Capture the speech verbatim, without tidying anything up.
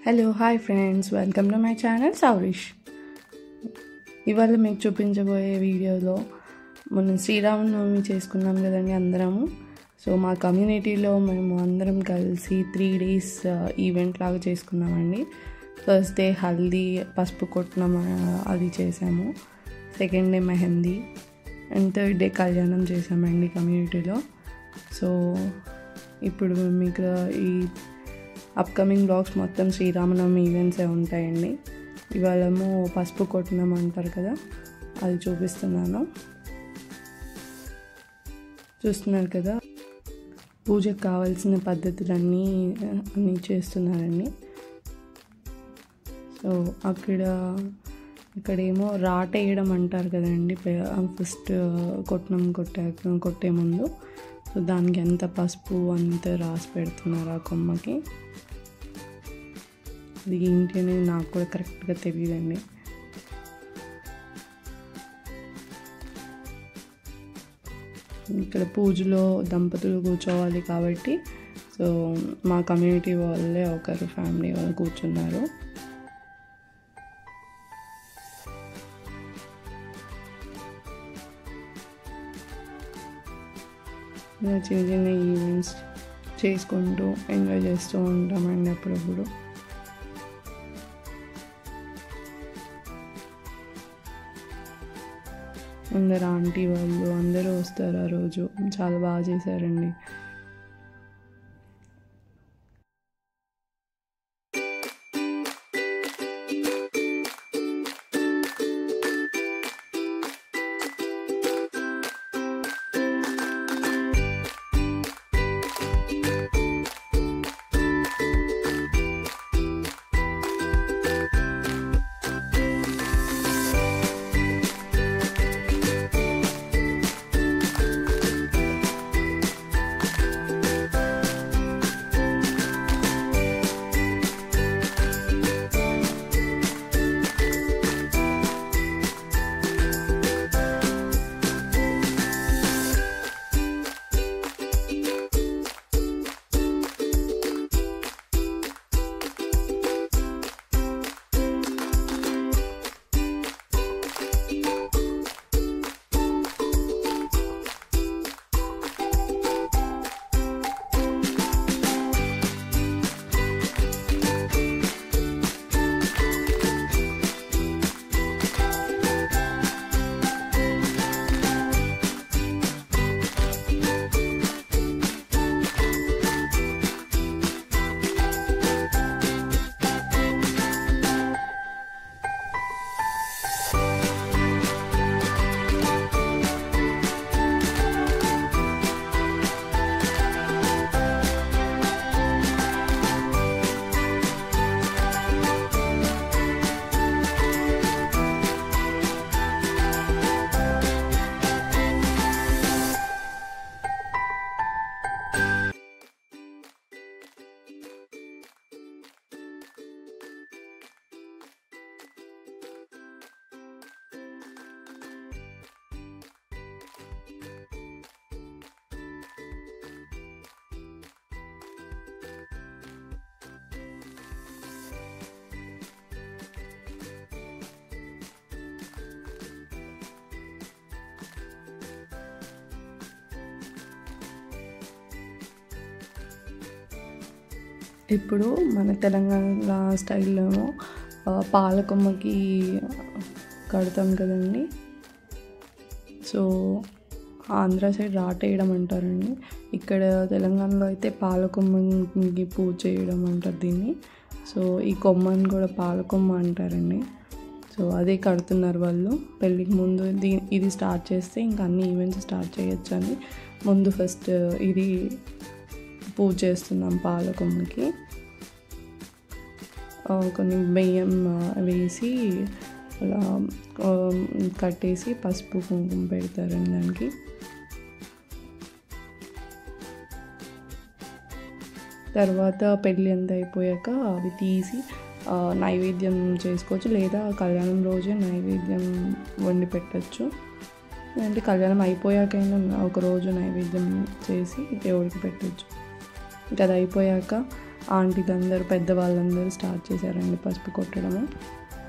Hello hi friends, welcome to my channel Saurish. ఇవాళ మీకు చూపించబోయే వీడియోలో మనం శ్రీరామనవమి చేసుకున్నాం కదండి అందరము. సో మా కమ్యూనిటీలో మేము అందరం కలిసి త్రీ డేస్ ఈవెంట్ లాగా చేసుకున్నామండి. ఫస్ట్ డే హల్దీ పసుపు కొట్టడం అది చేసాము, second day mehndi and third day కళ్యాణం చేసామండి కమ్యూనిటీలో. సో ఇప్పుడు మీకు ఈ అప్కమింగ్ బ్లాగ్స్ మొత్తం శ్రీరామనవమి ఈవెంట్సే ఉంటాయండి. ఇవాళేమో పసుపు కొట్టడం అంటారు కదా, అది చూపిస్తున్నాను. చూస్తున్నారు కదా, పూజకు కావాల్సిన పద్ధతులన్నీ అన్నీ చేస్తున్నారండి. సో అక్కడ ఇక్కడేమో రాట వేయడం అంటారు కదండి, ఫస్ట్ కొట్టడం కొట్టాక కొట్టే ముందు. సో దానికి ఎంత పసుపు అంత రాసి పెడుతున్నారు ఆ కొమ్మకి. అది ఏంటి అనేది నాకు కూడా కరెక్ట్గా తెలియదండి. ఇక్కడ పూజలో దంపతులు కూర్చోవాలి కాబట్టి సో మా కమ్యూనిటీ వాళ్ళే ఒకరు ఫ్యామిలీ వాళ్ళు కూర్చున్నారు. చిన్న చిన్న ఈవెంట్స్ చేసుకుంటూ ఎంజాయ్ చేస్తూ ఉంటామండి అప్పుడప్పుడు. అందరు ఆంటీ వాళ్ళు అందరూ వస్తారు ఆ రోజు. చాలా బాగా చేశారండి. ఇప్పుడు మన తెలంగాణ స్టైల్లో పాలకొమ్మకి కడతాం కదండి. సో ఆంధ్ర సైడ్ రాట వేయడం అంటారండి. ఇక్కడ తెలంగాణలో అయితే పాలకొమ్మకి పూజ చేయడం అంటారు దీన్ని. సో ఈ కొమ్మని కూడా పాలకొమ్మ అంటారండి. సో అదే కడుతున్నారు వాళ్ళు పెళ్ళికి ముందు. దీ ఇది స్టార్ట్ చేస్తే ఇంకా అన్ని ఈవెంట్స్ స్టార్ట్ చేయొచ్చు అని ముందు ఫస్ట్ ఇది పూజ చేస్తున్నాం పాలకొమ్మకి. కొన్ని బియ్యం వేసి అలా కట్టేసి పసుపు కుంకుమ పెడతారండి దానికి. తర్వాత పెళ్ళి అంతా అయిపోయాక అవి తీసి నైవేద్యం చేసుకోవచ్చు, లేదా కళ్యాణం రోజే నైవేద్యం వండి పెట్టచ్చు. అంటే కళ్యాణం అయిపోయాకైనా ఒక రోజు నైవేద్యం చేసి దేవుడికి పెట్టచ్చు. ఇంకా అది అయిపోయాక ఆంటీలందరూ పెద్దవాళ్ళందరూ స్టార్ట్ చేశారండి పసుపు కొట్టడము.